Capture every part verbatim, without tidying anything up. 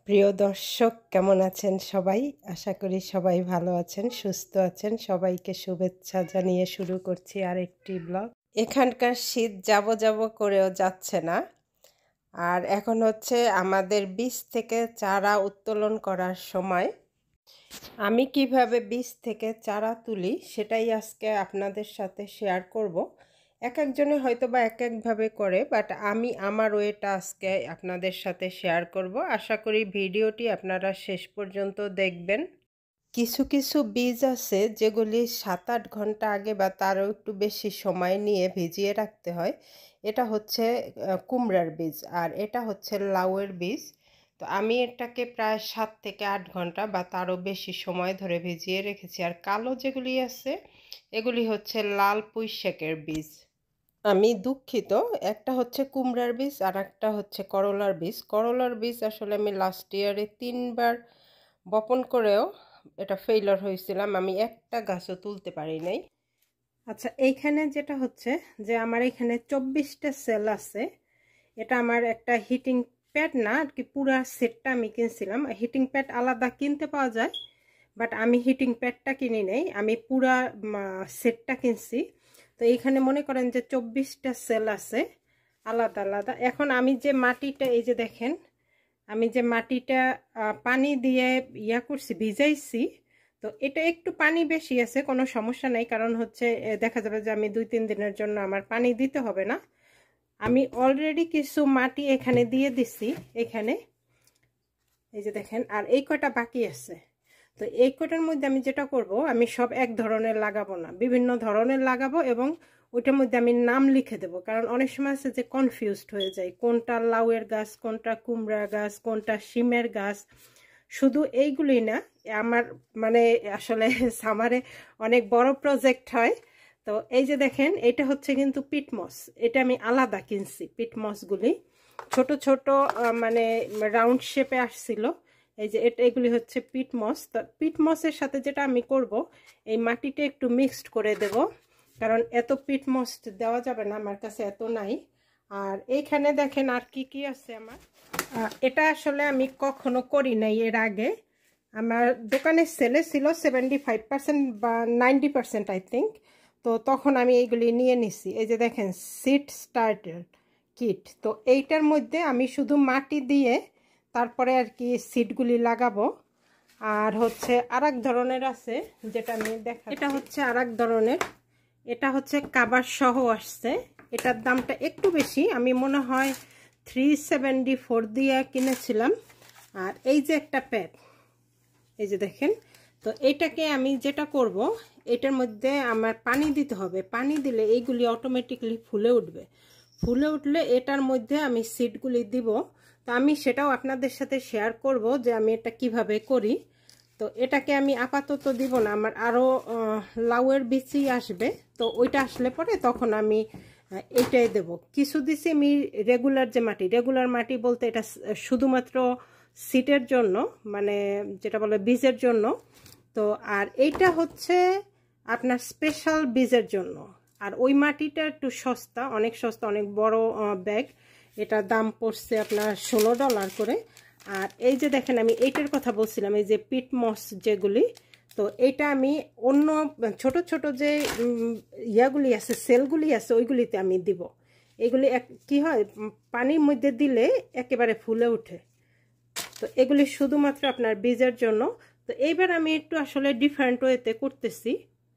প্রিয় দর্শক কেমন আছেন সবাই? আশা করি সবাই ভালো আছেন, সুস্থ আছেন। সবাইকে শুভেচ্ছা জানিয়ে শুরু করছি আরেকটি ব্লগ। এখানকার শীত যাব যাব করেও যাচ্ছে না। আর এখন হচ্ছে আমাদের বীজ থেকে চারা উত্তোলন করার সময়। আমি কিভাবে বীজ থেকে চারা তুলি সেটাই আজকে আপনাদের সাথে শেয়ার করব। এক একজনে হয়তো বা এক একভাবে করে, বাট আমি আমার ওয়েটা আজকে আপনাদের সাথে শেয়ার করব। আশা করি ভিডিওটি আপনারা শেষ পর্যন্ত দেখবেন। কিছু কিছু বীজ আছে যেগুলি সাত আট ঘন্টা আগে বা তারও একটু বেশি সময় নিয়ে ভিজিয়ে রাখতে হয়। এটা হচ্ছে কুমড়ার বীজ আর এটা হচ্ছে লাউয়ের বীজ। তো আমি এটাকে প্রায় সাত থেকে আট ঘন্টা বা তারও বেশি সময় ধরে ভিজিয়ে রেখেছি। আর কালো যেগুলি আছে এগুলি হচ্ছে লাল পুঁই শাকের বীজ। আমি দুঃখিত, একটা হচ্ছে কুমড়ার বীজ আর একটা হচ্ছে করলার বীজ। করলার বীজ আসলে আমি লাস্ট ইয়ারে তিনবার বপন করেও এটা ফেইলার হয়েছিলাম, আমি একটা গাছও তুলতে পারি নাই। আচ্ছা, এইখানে যেটা হচ্ছে যে আমার এখানে চব্বিশটা সেল আছে। এটা আমার একটা হিটিং প্যাড না আর কি, পুরা সেটটা আমি কিনছিলাম। হিটিং প্যাড আলাদা কিনতে পাওয়া যায়, বাট আমি হিটিং প্যাডটা কিনি নাই, আমি পুরা সেটটা কিনছি। তো এইখানে মনে করেন যে চব্বিশটা সেল আছে আলাদা আলাদা। এখন আমি যে মাটিটা, এই যে দেখেন, আমি যে মাটিটা পানি দিয়ে ইয়া করছি, ভিজাইছি, তো এটা একটু পানি বেশি আছে, কোনো সমস্যা নাই। কারণ হচ্ছে দেখা যাবে যে আমি দুই তিন দিনের জন্য আমার পানি দিতে হবে না। আমি অলরেডি কিছু মাটি এখানে দিয়ে দিছি, এখানে এই যে দেখেন, আর এই কয়টা বাকি আছে। তো এই কয়টার মধ্যে আমি যেটা করব, আমি সব এক ধরনের লাগাবো না, বিভিন্ন ধরনের লাগাবো এবং ওইটার মধ্যে আমি নাম লিখে দেব। কারণ অনেক সময় আছে যে কনফিউজড হয়ে যায়, কোনটা লাউয়ের গাছ, কোনটা কুমড়া গাছ, কোনটা শিমের গাছ। শুধু এইগুলি না, আমার মানে আসলে সামারে অনেক বড় প্রজেক্ট হয়। তো এই যে দেখেন, এটা হচ্ছে কিন্তু পিটমস, এটা আমি আলাদা কিনছি। পিটমসগুলি ছোট ছোট মানে রাউন্ড শেপে আসছিল। এই যে এটা, এগুলি হচ্ছে পিটমস। তো পিটমসের সাথে যেটা আমি করব, এই মাটিটা একটু মিক্সড করে দেব, কারণ এত পিটমস দেওয়া যাবে না, আমার কাছে এত নাই। আর এইখানে দেখেন আর কি কি আছে আমার। এটা আসলে আমি কখনো করি নাই এর আগে। আমার দোকানে সেলে ছিল সেভেন্টি ফাইভ পার্সেন্ট বা নাইনটি পার্সেন্ট আই থিঙ্ক। তো তখন আমি এইগুলি নিয়ে নিছি। এই যে দেখেন, সিড স্টার্টার কিট। তো এইটার মধ্যে আমি শুধু মাটি দিয়ে তারপরে আর কি সিডগুলি লাগাবো। আর হচ্ছে আর এক ধরনের আছে যেটা আমি দেখা, এটা হচ্ছে আর এক ধরনের, এটা হচ্ছে কাবার সহ আসছে। এটার দামটা একটু বেশি, আমি মনে হয় থ্রি সেভেন্টি ফোর দিয়ে কিনেছিলাম। আর এই যে একটা প্যাড, এই যে দেখেন। তো এইটাকে আমি যেটা করব, এটার মধ্যে আমার পানি দিতে হবে। পানি দিলে এইগুলি অটোমেটিকলি ফুলে উঠবে। ফুলে উঠলে এটার মধ্যে আমি সিডগুলি দিব। তো আমি সেটাও আপনাদের সাথে শেয়ার করব যে আমি এটা কিভাবে করি। তো এটাকে আমি আপাতত দিব না, আমার আরও লাউয়ের বীজই আসবে। তো ওইটা আসলে পরে তখন আমি এইটাই দেব। কিছু দিছি আমি রেগুলার যে মাটি, রেগুলার মাটি বলতে এটা শুধুমাত্র সিটের জন্য, মানে যেটা বলে বীজের জন্য। তো আর এইটা হচ্ছে আপনার স্পেশাল বীজের জন্য। আর ওই মাটিটা একটু সস্তা, অনেক সস্তা, অনেক বড় ব্যাগ। এটার দাম পড়ছে আপনার ষোলো ডলার করে। আর এই যে দেখেন, আমি এইটার কথা বলছিলাম, এই যে পিটমস যেগুলি, তো এটা আমি অন্য ছোট ছোট যে ইয়াগুলি আছে, সেলগুলি আছে, ওইগুলিতে আমি দিব। এগুলি এক কি হয়, পানির মধ্যে দিলে একেবারে ফুলে ওঠে। তো এগুলি শুধুমাত্র আপনার বীজের জন্য। তো এইবার আমি একটু আসলে ডিফারেন্ট ওয়েতে করতেছি।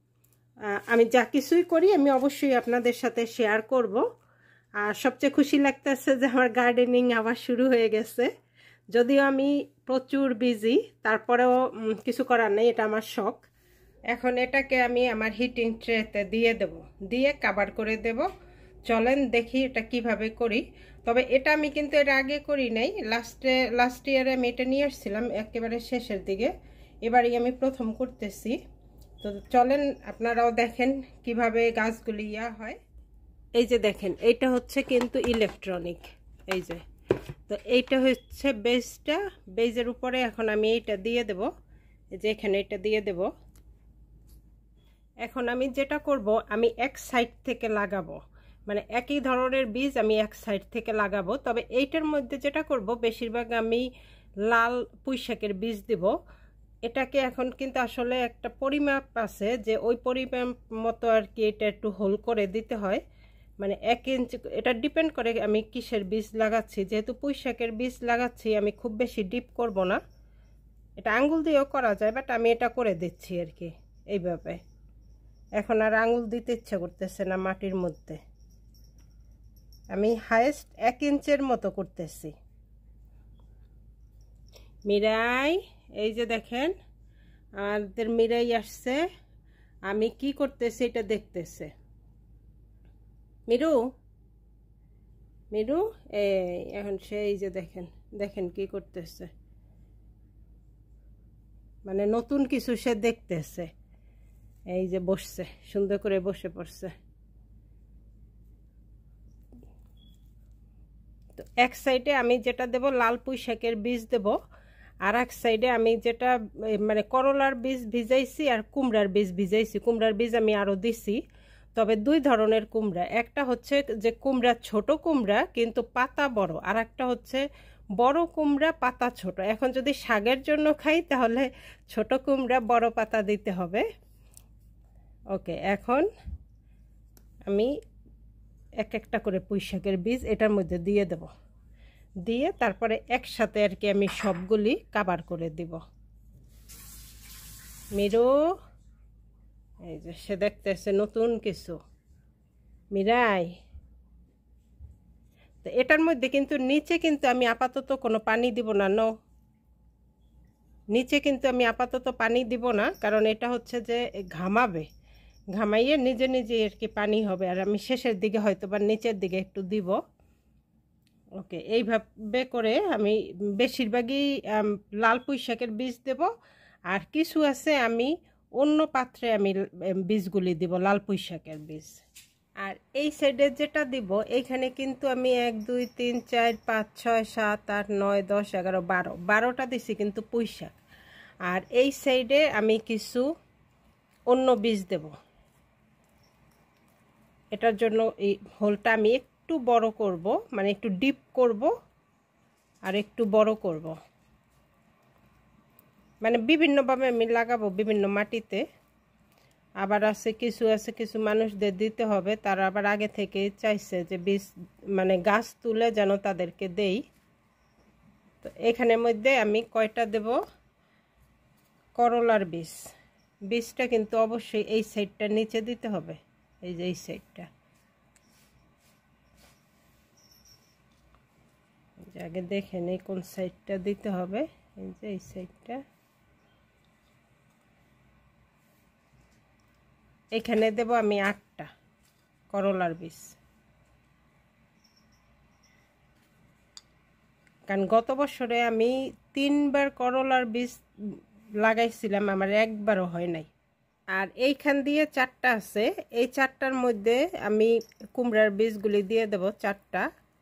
আমি যা কিছুই করি আমি অবশ্যই আপনাদের সাথে শেয়ার করব। আর সবচেয়ে খুশি লাগতেছে যে আমার গার্ডেনিং আবার শুরু হয়ে গেছে। যদিও আমি প্রচুর বিজি, তারপরেও কিছু করার নেই, এটা আমার শখ। এখন এটাকে আমি আমার হিটিং ট্রেতে দিয়ে দেব, দিয়ে কাভার করে দেব। চলেন দেখি এটা কিভাবে করি। তবে এটা আমি কিন্তু এর আগে করি নাই, লাস্টে লাস্ট ইয়ারে আমি এটা নিয়ে আসছিলাম একেবারে শেষের দিকে। এবারই আমি প্রথম করতেছি। তো চলেন আপনারাও দেখেন কিভাবে গাছগুলি ইয়া হয়। এই যে দেখেন, এইটা হচ্ছে কিন্তু ইলেকট্রনিক, এই যে। তো এইটা হচ্ছে বেজটা, বেজের উপরে এখন আমি এইটা দিয়ে দেব, এই যে এখানে এটা দিয়ে দেব। এখন আমি যেটা করব, আমি এক সাইড থেকে লাগাবো, মানে একই ধরনের বীজ আমি এক সাইড থেকে লাগাবো। তবে এইটার মধ্যে যেটা করব, বেশিরভাগ আমি লাল পুঁই শাকের বীজ দিব। এটাকে এখন কিন্তু আসলে একটা পরিমাপ আছে, যে ওই পরিমাপ মতো আর কি এটা একটু হোল করে দিতে হয়, মানে এক ইঞ্চি। এটা ডিপেন্ড করে আমি কিসের বীজ লাগাচ্ছি। যেহেতু পুঁই শাকের বীজ লাগাচ্ছি আমি খুব বেশি ডিপ করব না, এটা আঙ্গুল দিয়েও করা যায়, বাট আমি এটা করে দিচ্ছি আর কি এইভাবে। এখন আর আঙ্গুল দিতে ইচ্ছে করতেছে না মাটির মধ্যে, আমি হাইয়েস্ট এক ইঞ্চের মতো করতেছি। মিরাই, এই যে দেখেন আমাদের মিরাই আসছে, আমি কি করতেছি এটা দেখতেছে। মিরু, মিরু, এই এখন সেই যে দেখেন দেখেন কি করতেছে, মানে নতুন কিছু সে দেখতেছে। এই যে বসছে, সুন্দর করে বসে পড়ছে। তো এক সাইডে আমি যেটা দেব লাল পুঁই শাকের বীজ দেব, আর এক সাইডে আমি যেটা মানে করলার বীজ ভিজাইছি আর কুমড়ার বীজ ভিজাইছি। কুমড়ার বীজ আমি আরও দিছি, তবে দুই ধরনের কুমড়া, একটা হচ্ছে যে কুমড়া ছোট কুমড়া কিন্তু পাতা বড়, আর একটা হচ্ছে বড় কুমড়া পাতা ছোট। এখন যদি শাকের জন্য খাই তাহলে ছোট কুমড়া বড় পাতা দিতে হবে। ওকে, এখন আমি এক একটা করে পুঁই শাকের বীজ এটার মধ্যে দিয়ে দেব, দিয়ে তারপরে একসাথে আর কি আমি সবগুলি কাভার করে দিব। মিরু, এই যে সে দেখতেছে নতুন কিছু। মিরাই, তো এটার মধ্যে কিন্তু নিচে কিন্তু আমি আপাতত কোনো পানি দিব না। নো, নিচে কিন্তু আমি আপাতত পানি দিব না, কারণ এটা হচ্ছে যে ঘামাবে, ঘামাইয়ে নিজে নিজে আর কি পানি হবে, আর আমি শেষের দিকে হয়তো বা নিচের দিকে একটু দিব। ওকে, এইভাবে করে আমি বেশিরভাগই লাল পুঁই শাকের বীজ দেব, আর কিছু আছে আমি অন্য পাত্রে আমি বীজগুলি দিব, লাল পুঁই শাকের বীজ। আর এই সাইডে যেটা দিব, এইখানে কিন্তু আমি এক দুই তিন চার পাঁচ ছয় সাত আট নয় দশ এগারো বারো বারোটা দিছি কিন্তু পুঁই শাক। আর এই সাইডে আমি কিছু অন্য বীজ দেব। এটার জন্য এই হোলটা আমি একটু বড় করব, মানে একটু ডিপ করব আর একটু বড় করব, মানে বিভিন্নভাবে আমি লাগাবো বিভিন্ন মাটিতে। আবার আছে কিছু আছে কিছু মানুষদের দিতে হবে, তারা আবার আগে থেকে চাইছে যে বীজ মানে গাছ তুলে যেন তাদেরকে দেই। তো এখানের মধ্যে আমি কয়টা দেব, করলার বীজ। বীজটা কিন্তু অবশ্যই এই সাইডটা নিচে দিতে হবে, এই যে এই সাইডটা। আগে দেখেন এই কোন সাইডটা দিতে হবে, এই যে এই সাইডটা। এখানে দেব আমি আটটা করলার বীজ, কারণ গত বছরে আমি তিনবার করলার বীজ লাগাইছিলাম, আমার একবারও হয় নাই। আর এইখান দিয়ে চারটা আছে, এই চারটার মধ্যে আমি কুমড়ার বীজগুলি দিয়ে দেব চারটা।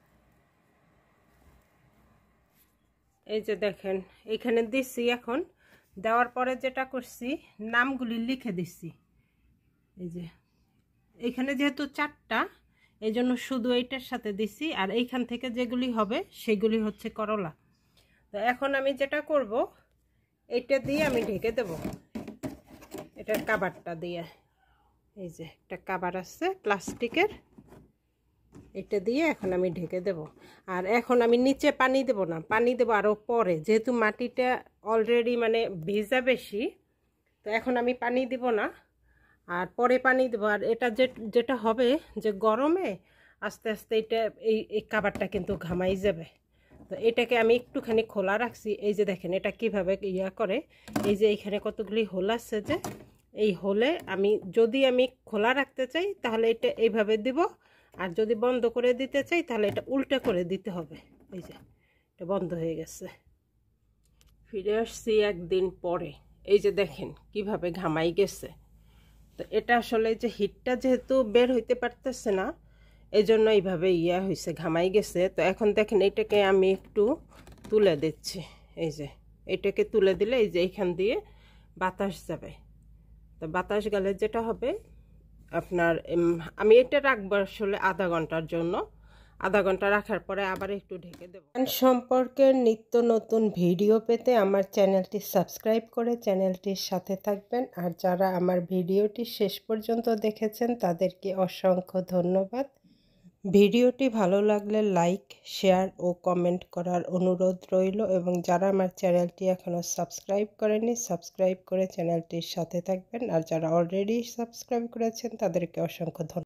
এই যে দেখেন এইখানে দিচ্ছি, এখন দেওয়ার পরে যেটা করছি নামগুলি লিখে দিচ্ছি। এই যে এইখানে যেহেতু চারটা, এই জন্য শুধু এইটার সাথে দিছি, আর এইখান থেকে যেগুলি হবে সেগুলি হচ্ছে করলা। তো এখন আমি যেটা করব, এইটা দিয়ে আমি ঢেকে দেব, এটার কাভারটা দিয়ে। এই যে একটা কাভার আছে প্লাস্টিকের, এটা দিয়ে এখন আমি ঢেকে দেব। আর এখন আমি নিচে পানি দেব না, পানি দেব আরও পরে, যেহেতু মাটিটা অলরেডি মানে ভিজা বেশি, তো এখন আমি পানি দিব না, আর পরে পানি দেবো। আর এটা যে যেটা হবে যে গরমে আস্তে আস্তে এটা এই এই কাভারটা কিন্তু ঘামাই যাবে। তো এটাকে আমি একটুখানি খোলা রাখছি। এই যে দেখেন এটা কিভাবে ইয়া করে, এই যে এইখানে কতগুলি হোল আছে, যে এই হোলে আমি যদি আমি খোলা রাখতে চাই তাহলে এটা এইভাবে দিব, আর যদি বন্ধ করে দিতে চাই তাহলে এটা উল্টা করে দিতে হবে। এই যে এটা বন্ধ হয়ে গেছে। ফিরে আসছি একদিন পরে, এই যে দেখেন কিভাবে ঘামাই গেছে। তো এটা আসলে যে হিটটা যেহেতু বের হইতে পারতেছে না, এই জন্য এইভাবে ইয়া হয়েছে, ঘামাই গেছে। তো এখন দেখেন এটাকে আমি একটু তুলে দিচ্ছি। এই যে এটাকে তুলে দিলে এই যে এইখান দিয়ে বাতাস যাবে। তো বাতাস গেলে যেটা হবে আপনার, আমি এটা রাখবো আসলে আধা ঘন্টার জন্য। আধা ঘন্টা রাখার পরে আবার একটু ঢেকে দেব। গান সম্পর্কে নিত্য নতুন ভিডিও পেতে আমার চ্যানেলটি সাবস্ক্রাইব করে চ্যানেলটির সাথে থাকবেন। আর যারা আমার ভিডিওটি শেষ পর্যন্ত দেখেছেন তাদেরকে অসংখ্য ধন্যবাদ। ভিডিওটি ভালো লাগলে লাইক, শেয়ার ও কমেন্ট করার অনুরোধ রইল এবং যারা আমার চ্যানেলটি এখনও সাবস্ক্রাইব করেনি সাবস্ক্রাইব করে চ্যানেলটির সাথে থাকবেন। আর যারা অলরেডি সাবস্ক্রাইব করেছেন তাদেরকে অসংখ্য ধন্যবাদ।